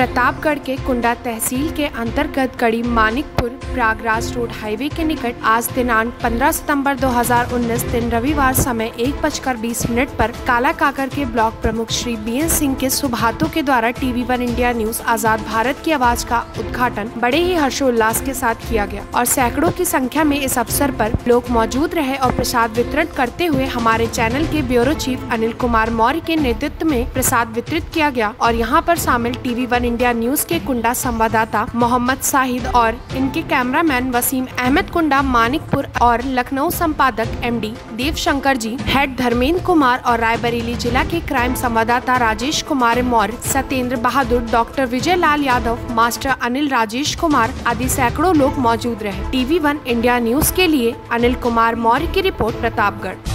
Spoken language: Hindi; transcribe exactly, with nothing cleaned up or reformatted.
प्रतापगढ़ के कुंडा तहसील के अंतर्गत कड़ी मानिकपुर प्रयागराज रोड हाईवे के निकट आज दिनांक पंद्रह सितंबर दो हज़ार उन्नीस दिन रविवार समय एक बजकर बीस मिनट पर काला काकर के ब्लॉक प्रमुख श्री बी एन सिंह के शुभ हाथों के द्वारा टीवी वन इंडिया न्यूज आजाद भारत की आवाज का उद्घाटन बड़े ही हर्षोल्लास के साथ किया गया और सैकड़ों की संख्या में इस अवसर पर लोग मौजूद रहे और प्रसाद वितरण करते हुए हमारे चैनल के ब्यूरो चीफ अनिल कुमार मौर्य के नेतृत्व में प्रसाद वितरित किया गया और यहाँ पर शामिल टीवी वन इंडिया न्यूज के कुंडा संवाददाता मोहम्मद शाहिद और इनके कैमरामैन वसीम अहमद कुंडा मानिकपुर और लखनऊ संपादक एमडी देव शंकर जी, हेड धर्मेंद्र कुमार और रायबरेली जिला के क्राइम संवाददाता राजेश कुमार मौर्य, सत्येंद्र बहादुर, डॉक्टर विजय लाल यादव, मास्टर अनिल राजेश कुमार आदि सैकड़ों लोग मौजूद रहे। टीवी वन इंडिया न्यूज के लिए अनिल कुमार मौर्य की रिपोर्ट, प्रतापगढ़।